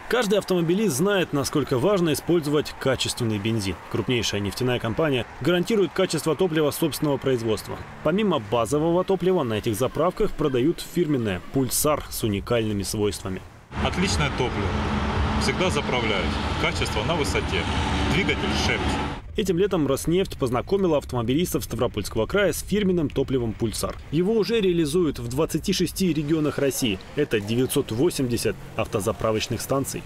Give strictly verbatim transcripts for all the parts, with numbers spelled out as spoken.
Каждый автомобилист знает, насколько важно использовать качественный бензин. Крупнейшая нефтяная компания гарантирует качество топлива собственного производства. Помимо базового топлива на этих заправках продают фирменное «Пульсар» с уникальными свойствами. Отличное топливо. Всегда заправляют. Качество на высоте. Двигатель шепчет. Этим летом Роснефть познакомила автомобилистов Ставропольского края с фирменным топливом «Пульсар». Его уже реализуют в двадцати шести регионах России. Это девятьсот восемьдесят автозаправочных станций.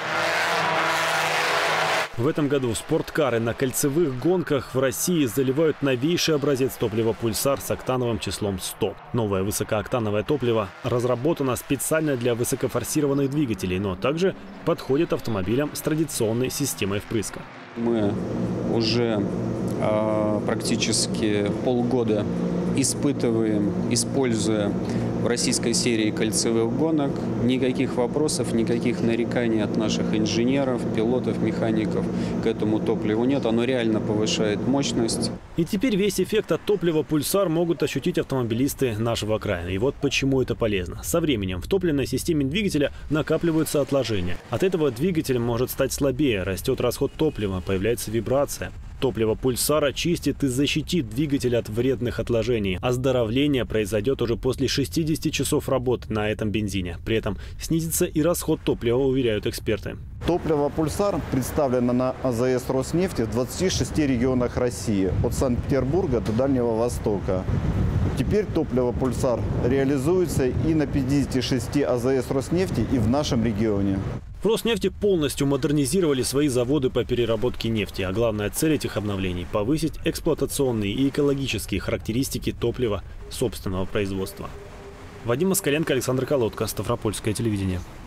В этом году спорткары на кольцевых гонках в России заливают новейший образец топлива «Пульсар» с октановым числом сто. Новое высокооктановое топливо разработано специально для высокофорсированных двигателей, но также подходит автомобилям с традиционной системой впрыска. Мы уже э, практически полгода испытываем, используя в российской серии кольцевых гонок. Никаких вопросов, никаких нареканий от наших инженеров, пилотов, механиков к этому топливу нет. Оно реально повышает мощность. И теперь весь эффект от топлива «Пульсар» могут ощутить автомобилисты нашего края. И вот почему это полезно. Со временем в топливной системе двигателя накапливаются отложения. От этого двигатель может стать слабее, растет расход топлива, появляется вибрация. Топливо «Пульсара» чистит и защитит двигатель от вредных отложений. Оздоровление произойдет уже после шестидесяти часов работы на этом бензине. При этом снизится и расход топлива, уверяют эксперты. Топливо «Пульсар» представлено на АЗС Роснефти в двадцати шести регионах России, от Санкт-Петербурга до Дальнего Востока. Теперь топливо «Пульсар» реализуется и на пятидесяти шести АЗС Роснефти, и в нашем регионе. В Роснефти полностью модернизировали свои заводы по переработке нефти. А главная цель этих обновлений – повысить эксплуатационные и экологические характеристики топлива собственного производства. Вадим Москаленко, Александр Колодко, Ставропольское телевидение.